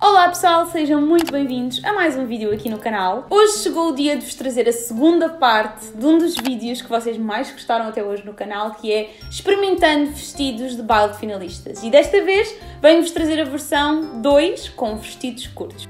Olá pessoal, sejam muito bem-vindos a mais um vídeo aqui no canal. Hoje chegou o dia de vos trazer a segunda parte de um dos vídeos que vocês mais gostaram até hoje no canal, que é experimentando vestidos de baile de finalistas. E desta vez venho-vos trazer a versão 2 com vestidos curtos.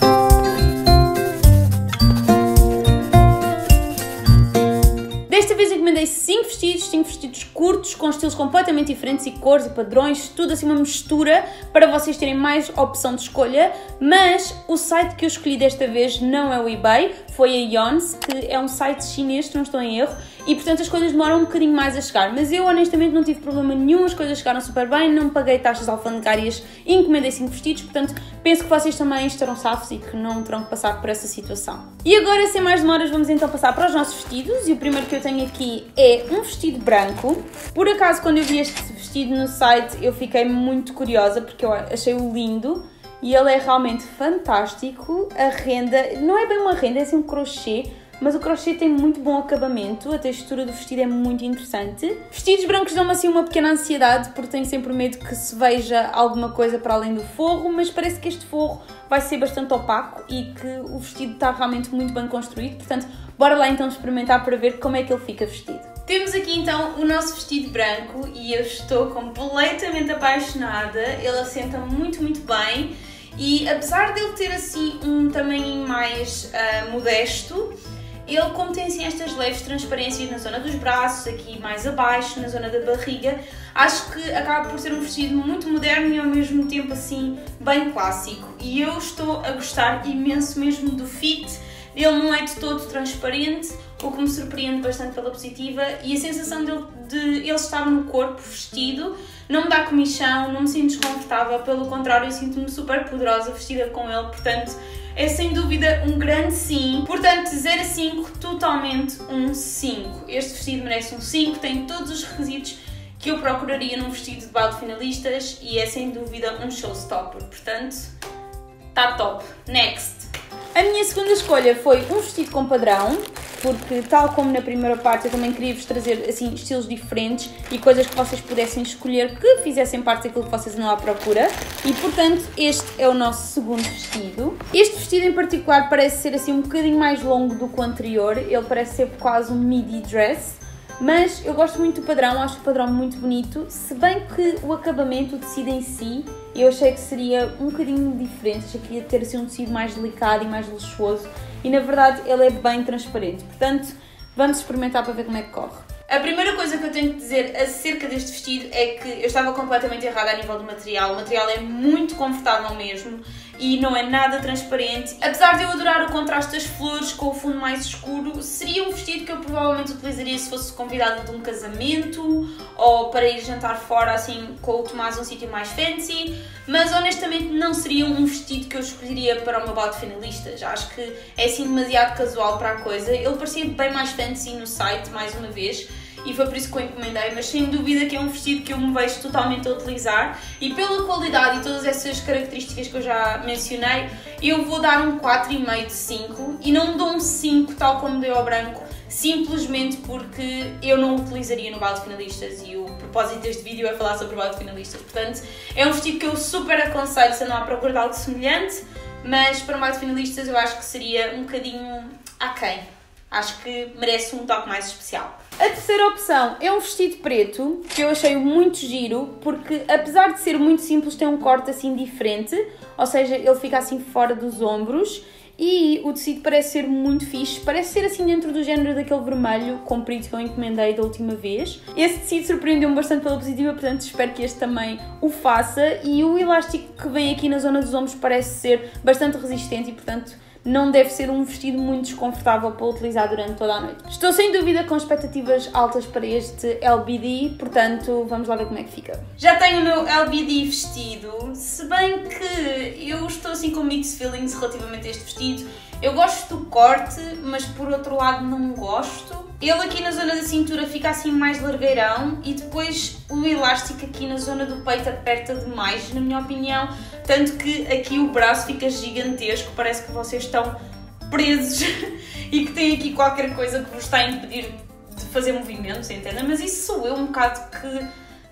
Desta vez encomendei 5 vestidos curtos, com estilos completamente diferentes e cores e padrões, tudo assim uma mistura para vocês terem mais opção de escolha, mas o site que eu escolhi desta vez não é o eBay, foi a Yons, que é um site chinês, se não estou em erro, e portanto as coisas demoram um bocadinho mais a chegar, mas eu honestamente não tive problema nenhum, as coisas chegaram super bem, não paguei taxas alfandegárias e encomendei 5 vestidos, portanto penso que vocês também estarão safos e que não terão que passar por essa situação. E agora, sem mais demoras, vamos então passar para os nossos vestidos, e o primeiro que eu tenho aqui é um vestido branco. Por acaso, quando eu vi este vestido no site, eu fiquei muito curiosa porque eu achei-o lindo e ele é realmente fantástico. A renda, não é bem uma renda, é assim um crochê, mas o crochê tem muito bom acabamento, a textura do vestido é muito interessante. Vestidos brancos dão-me assim uma pequena ansiedade, porque tenho sempre medo que se veja alguma coisa para além do forro, mas parece que este forro vai ser bastante opaco e que o vestido está realmente muito bem construído, portanto, bora lá então experimentar para ver como é que ele fica vestido. Temos aqui então o nosso vestido branco e eu estou completamente apaixonada, ele assenta muito bem e apesar dele ter assim um tamanho mais modesto, ele, como tem assim estas leves transparências na zona dos braços, aqui mais abaixo, na zona da barriga, acho que acaba por ser um vestido muito moderno e ao mesmo tempo assim bem clássico. E eu estou a gostar imenso mesmo do fit, ele não é de todo transparente, o que me surpreende bastante pela positiva, e a sensação de ele estar no corpo vestido não me dá comichão, não me sinto desconfortável, pelo contrário, eu sinto-me super poderosa vestida com ele, portanto é sem dúvida um grande sim. Portanto, 0 a 5, totalmente um 5. Este vestido merece um 5, tem todos os requisitos que eu procuraria num vestido de baile de finalistas e é sem dúvida um showstopper. Portanto, está top. Next! A minha segunda escolha foi um vestido com padrão, porque tal como na primeira parte eu também queria vos trazer assim estilos diferentes e coisas que vocês pudessem escolher que fizessem parte daquilo que vocês andam à procura, e portanto este é o nosso segundo vestido. Este vestido em particular parece ser assim um bocadinho mais longo do que o anterior, ele parece ser quase um midi dress, mas eu gosto muito do padrão, acho o padrão muito bonito, se bem que o acabamento, o tecido em si, eu achei que seria um bocadinho diferente, achei que ia ter assim um tecido mais delicado e mais luxuoso, e na verdade ele é bem transparente, portanto vamos experimentar para ver como é que corre. A primeira coisa que eu tenho que dizer acerca deste vestido é que eu estava completamente errada a nível do material. O material é muito confortável mesmo e não é nada transparente. Apesar de eu adorar o contraste das flores com o fundo mais escuro, seria um vestido que eu provavelmente utilizaria se fosse convidada de um casamento ou para ir jantar fora assim com o Tomás num sítio mais fancy, mas honestamente não seria um vestido que eu escolheria para o meu baile de finalistas. Acho que é assim demasiado casual para a coisa. Ele parecia bem mais fancy no site, mais uma vez, e foi por isso que eu encomendei, mas sem dúvida que é um vestido que eu me vejo totalmente a utilizar, e pela qualidade e todas essas características que eu já mencionei, eu vou dar um 4,5 de 5, e não dou um 5 tal como dei ao branco, simplesmente porque eu não o utilizaria no baile de finalistas, e o propósito deste vídeo é falar sobre o baile de finalistas. Portanto, é um vestido que eu super aconselho se não há procura de algo semelhante, mas para o baile de finalistas eu acho que seria um bocadinho aquém. Acho que merece um toque mais especial. A terceira opção é um vestido preto, que eu achei muito giro, porque apesar de ser muito simples, tem um corte assim diferente, ou seja, ele fica assim fora dos ombros, e o tecido parece ser muito fixe, parece ser assim dentro do género daquele vermelho comprido que eu encomendei da última vez. Esse tecido surpreendeu-me bastante pela positiva, portanto espero que este também o faça, e o elástico que vem aqui na zona dos ombros parece ser bastante resistente e portanto não deve ser um vestido muito desconfortável para utilizar durante toda a noite. Estou sem dúvida com expectativas altas para este LBD, portanto vamos lá ver como é que fica. Já tenho o meu LBD vestido, se bem que eu estou assim com mixed feelings relativamente a este vestido. Eu gosto do corte, mas por outro lado não gosto. Ele aqui na zona da cintura fica assim mais largueirão e depois o elástico aqui na zona do peito aperta demais, na minha opinião. Tanto que aqui o braço fica gigantesco, parece que vocês estão presos e que tem aqui qualquer coisa que vos está a impedir de fazer movimentos, entendem? Mas isso sou eu um bocado que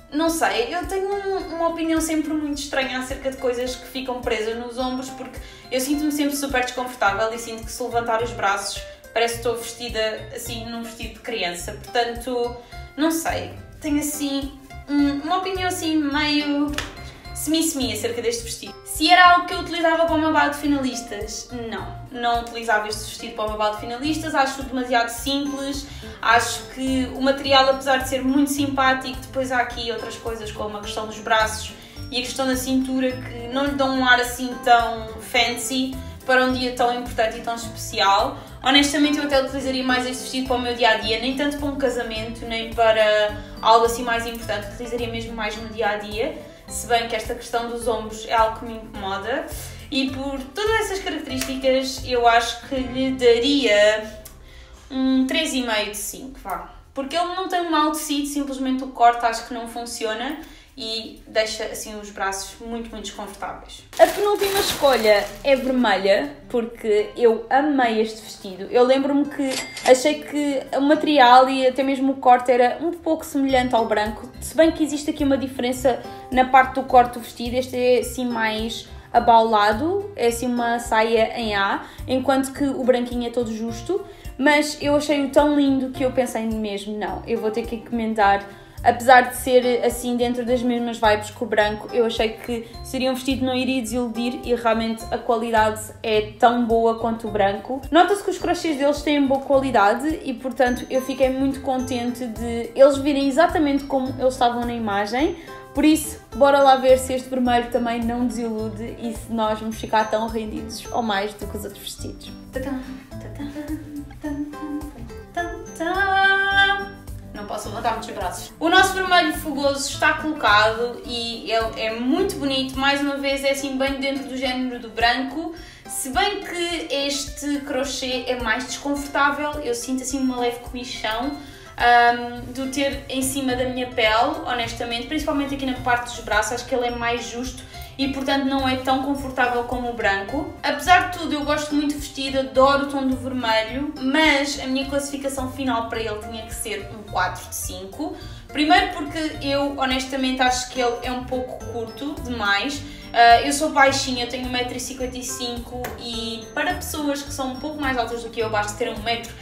não sei, eu tenho uma opinião sempre muito estranha acerca de coisas que ficam presas nos ombros, porque eu sinto-me sempre super desconfortável e sinto que se levantar os braços parece que estou vestida assim num vestido de criança. Portanto, não sei, tenho assim uma opinião assim meio semi-semi acerca deste vestido. Se era algo que eu utilizava para o meu bal de finalistas, não utilizava este vestido para o meu bal de finalistas, acho demasiado simples, acho que o material, apesar de ser muito simpático, depois há aqui outras coisas como a questão dos braços e a questão da cintura que não lhe dão um ar assim tão fancy para um dia tão importante e tão especial. Honestamente, eu até utilizaria mais este vestido para o meu dia-a-dia, nem tanto para um casamento, nem para algo assim mais importante, utilizaria mesmo mais no dia-a-dia. Se bem que esta questão dos ombros é algo que me incomoda e por todas essas características eu acho que lhe daria um 3,5 de 5, vá. Porque ele não tem um mau tecido, simplesmente o corte acho que não funciona e deixa assim os braços muito desconfortáveis. A penúltima escolha é vermelha, porque eu amei este vestido. Eu lembro-me que achei que o material e até mesmo o corte era um pouco semelhante ao branco, se bem que existe aqui uma diferença na parte do corte do vestido. Este é assim mais abaulado, é assim uma saia em A, enquanto que o branquinho é todo justo, mas eu achei-o tão lindo que eu pensei mesmo, não, eu vou ter que encomendar. Apesar de ser assim dentro das mesmas vibes que o branco, eu achei que seria um vestido que não iria desiludir e realmente a qualidade é tão boa quanto o branco. Nota-se que os crochês deles têm boa qualidade e, portanto, eu fiquei muito contente de eles virem exatamente como eles estavam na imagem. Por isso, bora lá ver se este vermelho também não desilude e se nós vamos ficar tão rendidos ou mais do que os outros vestidos. Não posso levantar muitos braços. O nosso vermelho fogoso está colocado e ele é muito bonito. Mais uma vez é assim bem dentro do género do branco. Se bem que este crochê é mais desconfortável, eu sinto assim uma leve comichão de ter em cima da minha pele, honestamente. Principalmente aqui na parte dos braços, acho que ele é mais justo e portanto não é tão confortável como o branco. Apesar de tudo, eu gosto muito do vestido, adoro o tom do vermelho, mas a minha classificação final para ele tinha que ser um 4 de 5. Primeiro porque eu honestamente acho que ele é um pouco curto demais. Eu sou baixinha, eu tenho 1,55 m e para pessoas que são um pouco mais altas do que eu, basta ter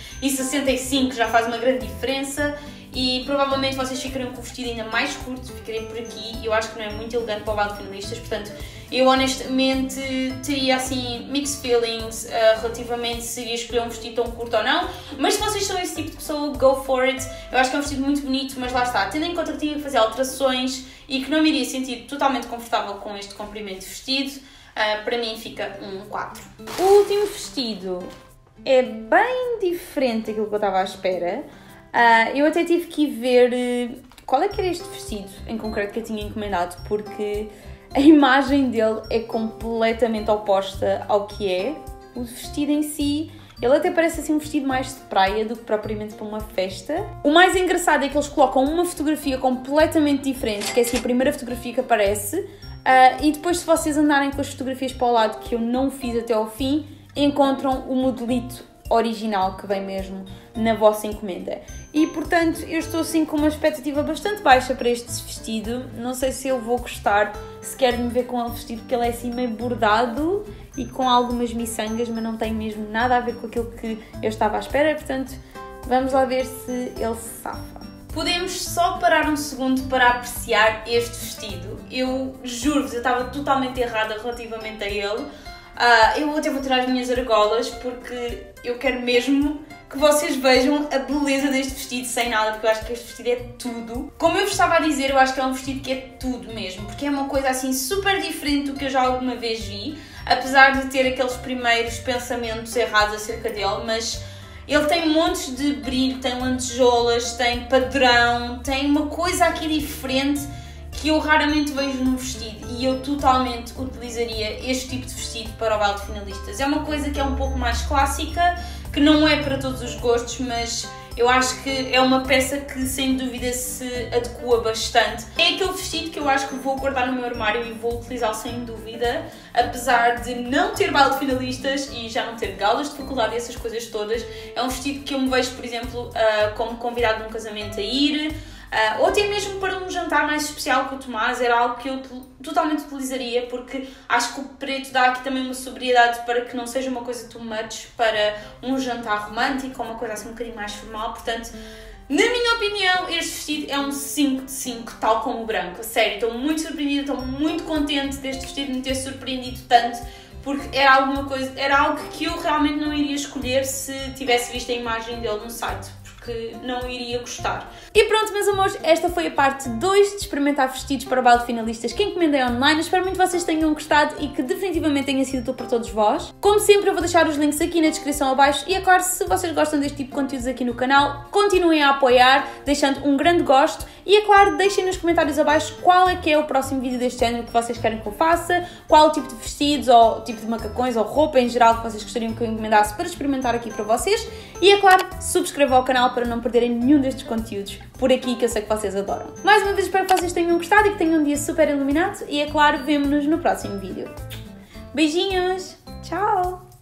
1,65 m, já faz uma grande diferença. E provavelmente vocês ficariam com o vestido ainda mais curto, ficarem por aqui e eu acho que não é muito elegante para o bal de finalistas, portanto eu honestamente teria assim mixed feelings relativamente se iria escolher um vestido tão curto ou não, mas se vocês são esse tipo de pessoa, go for it. Eu acho que é um vestido muito bonito, mas lá está, tendo em conta que tinha que fazer alterações e que não me iria sentir totalmente confortável com este comprimento de vestido, para mim fica um 4. O último vestido é bem diferente daquilo que eu estava à espera. Eu até tive que ir ver qual é que era este vestido em concreto que eu tinha encomendado, porque a imagem dele é completamente oposta ao que é o vestido em si. Ele até parece assim um vestido mais de praia do que propriamente para uma festa. O mais engraçado é que eles colocam uma fotografia completamente diferente, que é assim a primeira fotografia que aparece, e depois se vocês andarem com as fotografias para o lado, que eu não fiz até ao fim, encontram o modelito original que vem mesmo na vossa encomenda. E portanto eu estou assim com uma expectativa bastante baixa para este vestido. Não sei se eu vou gostar, se quero me ver com ele vestido, porque ele é assim meio bordado e com algumas miçangas, mas não tem mesmo nada a ver com aquilo que eu estava à espera. Portanto, vamos lá ver se ele se safa. Podemos só parar um segundo para apreciar este vestido. Eu juro-vos, eu estava totalmente errada relativamente a ele. Eu até vou tirar as minhas argolas porque eu quero mesmo que vocês vejam a beleza deste vestido sem nada, porque eu acho que este vestido é tudo. Como eu vos estava a dizer, eu acho que é um vestido que é tudo mesmo, porque é uma coisa assim super diferente do que eu já alguma vez vi, apesar de ter aqueles primeiros pensamentos errados acerca dele, mas ele tem montes de brilho, tem lantejoulas, tem padrão, tem uma coisa aqui diferente que eu raramente vejo num vestido e eu totalmente utilizaria este tipo de vestido para o bal de finalistas. É uma coisa que é um pouco mais clássica, que não é para todos os gostos, mas eu acho que é uma peça que sem dúvida se adequa bastante. É aquele vestido que eu acho que vou guardar no meu armário e vou utilizá-lo sem dúvida, apesar de não ter bal de finalistas e já não ter galas de faculdade e essas coisas todas. É um vestido que eu me vejo, por exemplo, como convidado num casamento a ir, ou até mesmo para um jantar mais especial com o Tomás, era algo que eu totalmente utilizaria, porque acho que o preto dá aqui também uma sobriedade para que não seja uma coisa too much para um jantar romântico ou uma coisa assim um bocadinho mais formal. Portanto, na minha opinião, este vestido é um 5 de 5, tal como o branco. A sério, estou muito surpreendida, estou muito contente deste vestido me ter surpreendido tanto, porque era algo que eu realmente não iria escolher se tivesse visto a imagem dele no site, porque não iria gostar. E pronto, meus amores, esta foi a parte 2 de experimentar vestidos para o baile de finalistas que encomendei online. Espero muito que vocês tenham gostado e que definitivamente tenha sido útil para todos vós. Como sempre, eu vou deixar os links aqui na descrição abaixo e é claro, se vocês gostam deste tipo de conteúdos aqui no canal, continuem a apoiar, deixando um grande gosto e é claro, deixem nos comentários abaixo qual é que é o próximo vídeo deste género que vocês querem que eu faça, qual o tipo de vestidos ou tipo de macacões ou roupa em geral que vocês gostariam que eu encomendasse para experimentar aqui para vocês e é claro, subscrevam ao canal para não perderem nenhum destes conteúdos por aqui que eu sei que vocês adoram. Mais uma vez espero que vocês tenham gostado e que tenham um dia super iluminado e é claro, vemo-nos no próximo vídeo. Beijinhos! Tchau!